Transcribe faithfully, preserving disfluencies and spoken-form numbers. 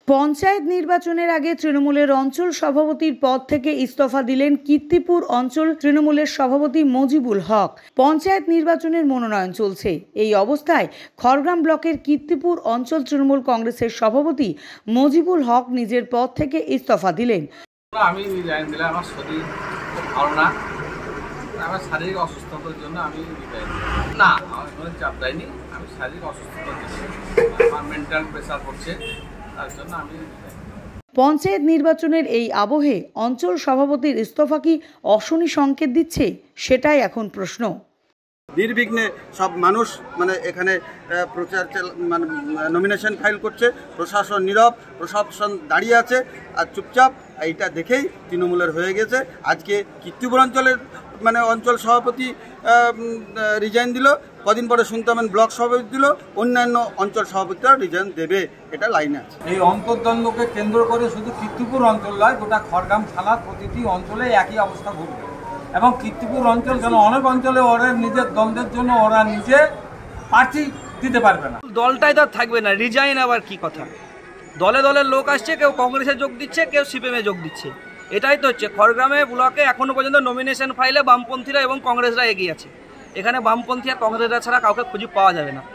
পঞ্চায়েত নির্বাচনের আগে তৃণমূলের অঞ্চল সভাপতির পদ থেকে ইস্তফা দিলেন কীর্তিপুর অঞ্চল তৃণমূলের সভাপতি মজিবুল হক। পঞ্চায়েত নির্বাচনের মনোনয়ন চলছে, এই অবস্থায় খড়গ্রাম ব্লকের কীর্তিপুর অঞ্চল তৃণমূল কংগ্রেসের সভাপতি মজিবুল হক নিজের পদ থেকে ইস্তফা দিলেন। আমি রিজাইন দিলে আমার শরীর ভালো না, আমার শারীরিক অসুস্থতার জন্য আমি রিজাইন না, আমার কোনো চাপ দেয়নি, আমি শারীরিক অসুস্থতার জন্য আমার মেন্টাল প্রেশার পড়ছে, তার জন্য আমি। পঞ্চায়েত নির্বাচনের এই আবহে অঞ্চল সভাপতির ইস্তফা কি অশনি সংকেত দিচ্ছে, সেটাই এখন প্রশ্ন। নির্বিঘ্নে সব মানুষ মানে এখানে প্রচার মানে নমিনেশন ফাইল করছে, প্রশাসন নীরব, প্রশাসন দাঁড়িয়ে আছে আর চুপচাপ। এইটা দেখেই তৃণমূলের হয়ে গেছে। আজকে কীর্তিপুর অঞ্চলের মানে অঞ্চল সভাপতি রিজাইন দিল, কদিন পরে শুনতে পাবেন ব্লক সভাপতি দিল, অন্যান্য অঞ্চল সভাপতিরা রিজাইন দেবে, এটা লাইনে আছে। এই অন্তর্দ্বন্দ্বকে কেন্দ্র করে শুধু কীর্তিপুর অঞ্চল নয়, গোটা খড়গ্রাম থানার প্রতিটি অঞ্চলে একই অবস্থা ঘটবে। এবং কীর্তিপুর অঞ্চল কেন অনেক অঞ্চলে ওরা নিজের দ্বন্দ্বের জন্য ওরা নিজে প্রার্থী দিতে পারবে না। দলটাই তো থাকবে না, রিজাইন আবার কি কথা? দলে দলের লোক আসছে, কেউ কংগ্রেসে যোগ দিচ্ছে, কেউ সিপিএমে যোগ দিচ্ছে, এটাই তো হচ্ছে। খড়গ্রামে ব্লকে এখনো পর্যন্ত নমিনেশন ফাইলে বামপন্থীরা এবং কংগ্রেসরা এগিয়ে আছে। এখানে বামপন্থী আর কংগ্রেসরা ছাড়া কাউকে খুঁজে পাওয়া যাবে না।